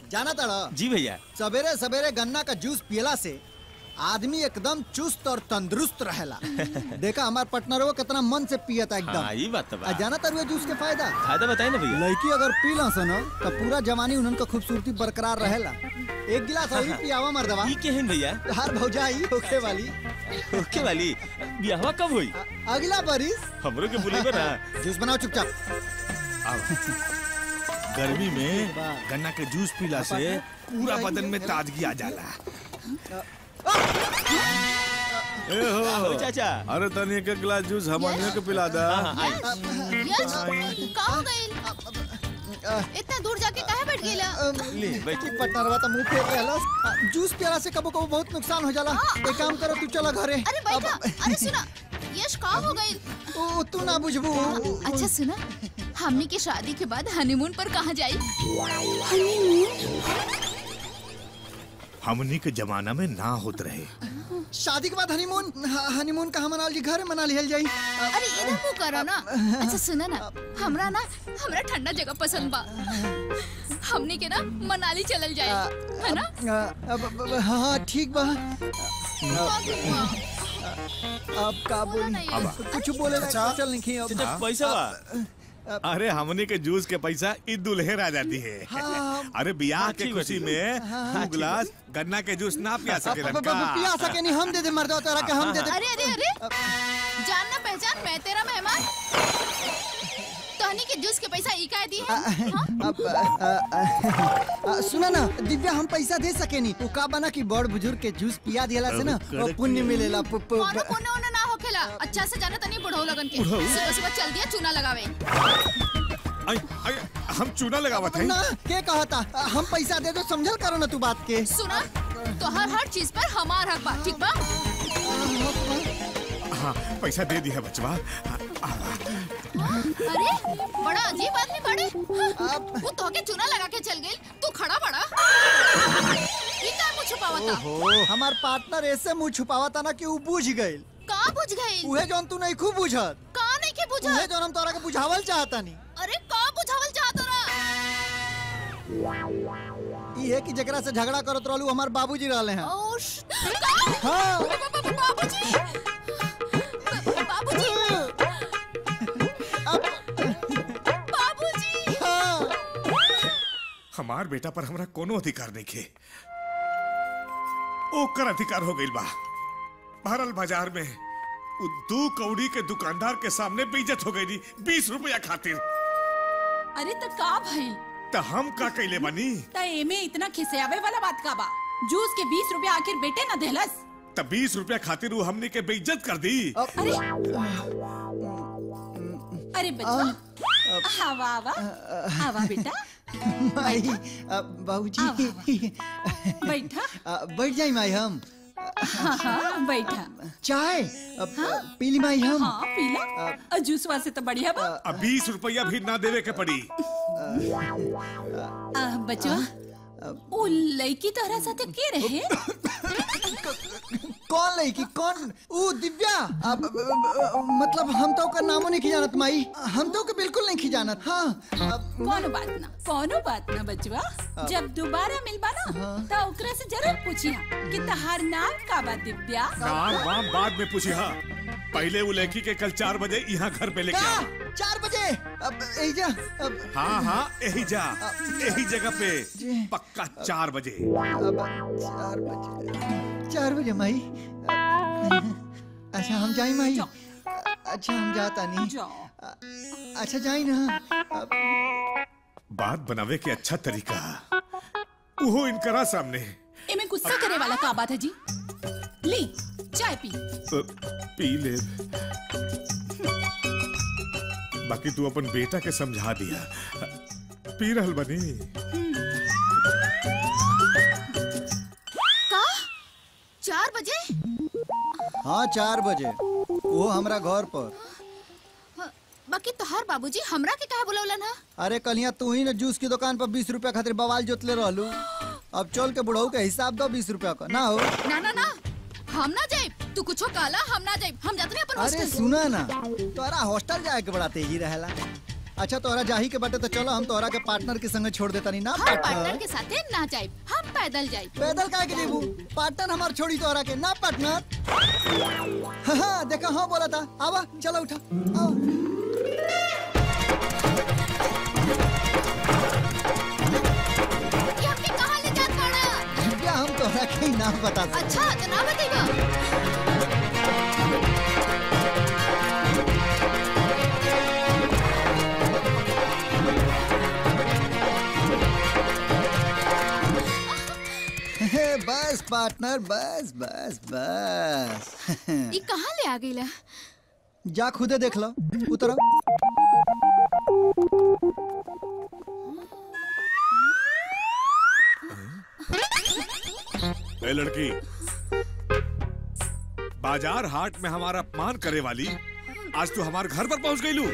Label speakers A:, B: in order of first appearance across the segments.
A: जाना ताड़ा?
B: जी भैया।
A: सवेरे सवेरे गन्ना का जूस पियला से आदमी एकदम चुस्त और तंदुरुस्त रहेला। देखा हमार पार्टनर कितना मन से पियता एकदम।
B: हाँ, ये बात तो बा।
A: जाना तारुआ जूस के फायदा?
B: फायदा बताए ना भैया।
A: लड़की अगर पी ला सन तो पूरा जवानी उनका खूबसूरती बरकरार रहेला। एक गिलास और पियावा मर्दवा।
B: ये केहन भैया?
A: हर भौजाई होके वाली।
B: होके वाली? ब्याहवा कब हुई?
A: अगला बरिस।
B: हमरो के बुलाइबे ना।
A: जूस बनाओ चुपचाप।
C: गर्मी में गन्ना के जूस पीला से पूरा बदन में ताजगी आ जाला।
B: चाचा,
C: अरे तनी एक गिलास जूस हमारे को पिला दा।
D: इतना दूर जाके काहे बैठ गेला?
A: ले बैठी पटनरवा तो मुंह फेर रहलस। जूस पियला से कबो-कबो बहुत नुकसान हो जाला। एक काम करो तू चला घरे।
D: अरे बैठा। अरे सुना, यश का हो गई?
A: ओ तू ना बुझबू।
D: अच्छा सुना, हमनी के शादी के बाद हनीमून पर कहाँ जाई?
C: हमनी के जमाना में ना होत रहे।
A: शादी के बाद हनीमून कहाँ मनाल जी? घर मना लिहल जाई।
D: अरे इधर मुँह करो ना। अच्छा सुना ना, हमरा ठंडा जगह पसंद बा। हमनी के ना मनाली चलल जाए, है ना?
A: हाँ ठीक बा। अब का बोली? कुछ बोले ना चल नहीं अब।
B: पैसा बा?
C: अरे हमने के जूस के पैसा ईद दुल्हे आ जाती है। अरे ब्याह के खुशी में 2 गिलास गन्ना के जूस ना पिया सके
A: पिया सके नहीं, हम दे दे मर्दवा तोरा के हम दे दे।
D: अरे अरे अरे, जानना पहचान मैं तेरा मेहमान। तोहनी के जूस के पैसा ई का दी है?
A: सुना ना दिव्या, हम पैसा दे सके नहीं। वो का बना कि बड़ बुजुर्ग के जूस पिया दिला से ना वो पुण्य मिलेला।
D: पुण्य ना होखेला। अच्छा से जाना तनी बुढ़ऊ लगन के सुबह सुबह चल दिया चूना लगावे।
C: हम चूना लगावत है
A: ना। के कहता हम पैसा दे दो, समझल करो ना तू बात के।
D: सुना, तो हर चीज पर हमार हक बा, ठीक बा?
C: हाँ पैसा दे दी है बचवा।
D: अरे बड़ा अजीब आदमी बड़े। वो तो के चूना लगा के चल गई, तू खड़ा बड़ा। ये का मुँह छुपावता?
A: ओहो, हमार पार्टनर ऐसे मुँह छुपावता ना कि वो बुझ गई।
D: का बुझ गई?
A: उहे जौन तू नहीं खूब बुझत।
D: का नहीं के बुझत?
A: उहे जौन हम तोरा के बुझावल चाहता नहीं।
D: अरे का बुझावल चाहत रहा?
A: ये कि जकरा से झगड़ा करत रहलू हमार बाबूजी रहले हैं।
D: हाँ
A: बाबूजी।
C: हमार बेटा पर हमरा कोनो अधिकार नहीं खे। ओकर अधिकार हो गइल बा। भरल बाजार में 2 कौड़ी के दुकानदार के सामने बेइज्जत हो गई 20 रुपया खातिर।
E: अरे तो का भाई?
C: तो हम का कैले बनी?
E: तो एमे इतना खिसियावे वाला बात का बा? जूस के 20 रुपया आखिर बेटे न देहलस?
C: तो 20 रुपया खातिर वो हमने के बेइज्जत कर दी।
E: अरे बच्चा, आवा आवा आवा बेटा।
A: माई बाबूजी
E: बैठा।
A: बैठ जाई माई हम।
E: हाँ बैठा।
A: चाय पीली माई हम।
E: हाँ पीला। जूसवा से तो बढ़िया बा।
C: 20 रुपया भी ना देवे के पड़ी।
E: बचवा, वो लड़की तोहरा साथे के रहे?
A: कौन लड़की? कौन? वो दिव्या। मतलब हम तो का नामो नहीं जानत माई। हम तो के बिल्कुल नहीं जानत। हाँ
E: कोनो बात ना बचवा। जब दोबारा मिलबा ना तो ओकरा से जरूर पूछिया कि तहार नाम का बा दिव्या।
C: नाम बाद में पूछिया। पहले वो लड़की के कल 4 बजे यहाँ घर पे लेके आओ।
A: 4 बजे?
C: हाँ यही जगह पे पक्का 4 बजे।
A: 4 बजे माई। अच्छा हम जाए माई। अच्छा हम जाता नहीं। अच्छा जाए ना।
C: बात बनावे के अच्छा तरीका वो इनकरा सामने।
E: एमे गुस्सा करे वाला का बात है जी? ली चाय पी
C: ले। बाकी तू अपन बेटा के समझा दिया। पी रहल बनी।
D: का 4 बजे?
A: हाँ 4 बजे वो हमरा घर पर।
D: बाकी तोहार बाबूजी हमरा के कहा बुलावलन हा?
A: अरे कलिया तू ही ना जूस की दुकान पर 20 रुपया खातिर बवाल जोतले रहलू। अब चल के बुढ़ऊ के हिसाब दो 20 रुपया का। ना हो
D: ना हम ना जाए। तू कुछो काला हम ना जाए। हम जाते नहीं अपन हॉस्टल।
A: अरे सुना ना, तोरा हॉस्टल जाए के बड़ा तेजी रहेला। अच्छा तोहरा जाही के बाटे तो चलो हम तोहरा के पार्टनर के संग छोड़ देता नहीं ना
D: हम पार्टनर के साथे ना जाए, हम पैदल जाए।
A: पैदल काहे के देबू? पार्टनर हमार छोड़ी तोहरा के ना पार्टनर। हाँ देखा हाँ बोला था। आवा चलो उठा आओ।
D: ये हमके कहाँ ले जात बाड़ा?
A: क्या हम तोहरा के ना बता सकते।
D: अच्छा तो ना बताइबा।
A: बस पार्टनर बस बस बस।
D: ये कहाँ ले आ गईला?
A: जा खुदे देख लो, उतरो।
C: ए लड़की, बाजार हाट में हमारा अपमान करे वाली आज तू हमारे घर पर पहुंच गई लू।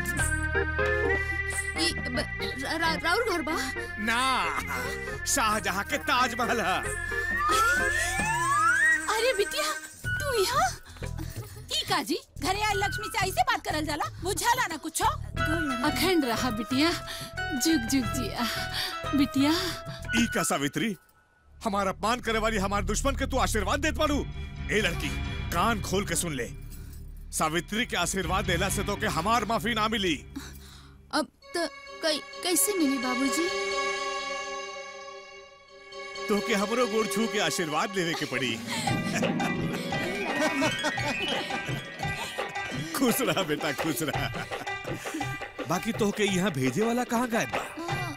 D: राउर घर बा?
C: ना, शाहजहां के ताजमहल है।
E: अरे बिटिया तू यहाँ ई काजी घरे आए लक्ष्मी से ऐसे बात करल जाला? बुझाला ना कुछो? अखंड रहा बिटिया, जुग जुग जिया बिटिया।
C: ई का सावित्री, हमारा अपमान करे वाली हमारे दुश्मन के तू आशीर्वाद देत बारू। ए लड़की कान खोल के सुन ले, सावित्री के आशीर्वाद देला से तो के हमार माफी ना मिली।
D: अब तो कैसे मिली बाबूजी?
C: तो के हमरो गोड़ छू के आशीर्वाद लेने के पड़ी। खुश रहा बेटा, खुश रहा। बाकी तो के यहाँ भेजे वाला कहाँ गायब बा?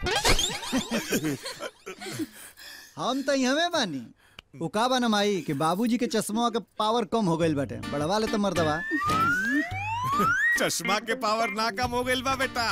A: हम तो यहाँ बानी। वो का बा ना माई कि बाबूजी के चश्मा के पावर कम हो गइल बाटे, बढ़वा ले तो मर्दवा।
C: चश्मा के पावर ना कम हो गइल बा बेटा,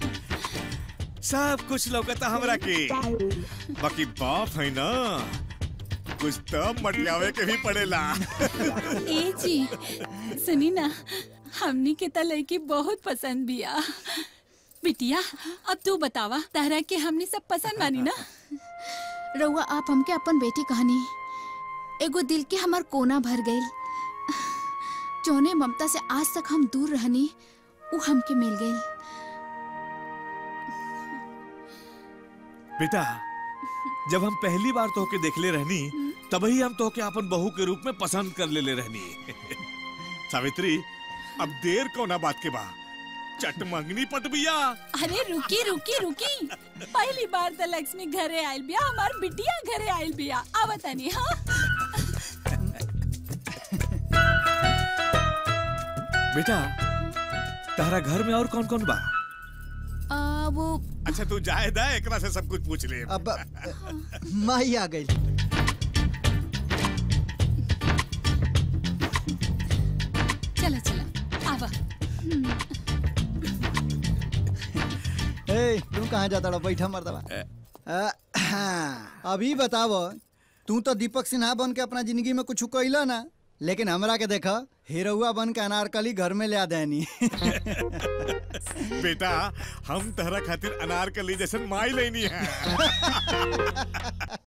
C: सब कुछ लौकता हमरा के। बाकी बाप है ना, कुछ तो मटियावे के भी पड़ेला।
E: ए जी सुनी ना, हमनी के त लड़की बहुत पसंद बिया। बिटिया अब तू बतावा, तारा के हमनी सब पसंद बानी ना?
D: रउआ आप हमके अपन बेटी कहानी, एगो दिल के हमार कोना भर गईल। जौने ममता से आज तक हम दूर रहनी, वो हमके मिल गईल।
C: बेटा जब हम पहली बार तोहके देखले रहनी, तभी हम तोहके अपन बहू के रूप में पसंद कर ले रहनी। सावित्री अब देर कौना बात के बा, चट मंगनी पट बिया।
E: अरे रुकी रुकी रुकी, पहली बार तो लक्ष्मी घरे आयल बिया, हमार बिटिया घरे आयल बिया। आवतानी हाँ।
C: बेटा तारा घर में और कौन कौन बा?
D: वो
C: अच्छा तू जाए दा, एकरा से सब कुछ पूछ ले।
A: अब माई आ गई।
E: चला चला आवा।
A: ए तू कहाँ जाता रहा? बैठा मर्दवा। अभी बताओ, तू तो दीपक सिन्हा बन के अपना जिंदगी में कुछ कइला ना, लेकिन हमरा के देखा हीरोआ बन के अनारकली घर में ले आ देनी।
C: बेटा हम तहरा खातिर अनारकली जैसन माई लेनी है।